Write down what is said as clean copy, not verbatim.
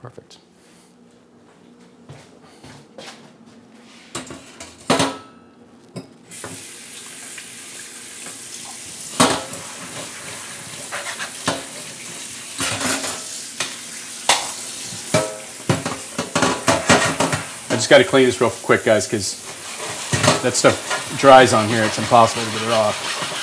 Perfect. I just got to clean this real quick, guys, because that stuff dries on here. It's impossible to get it off.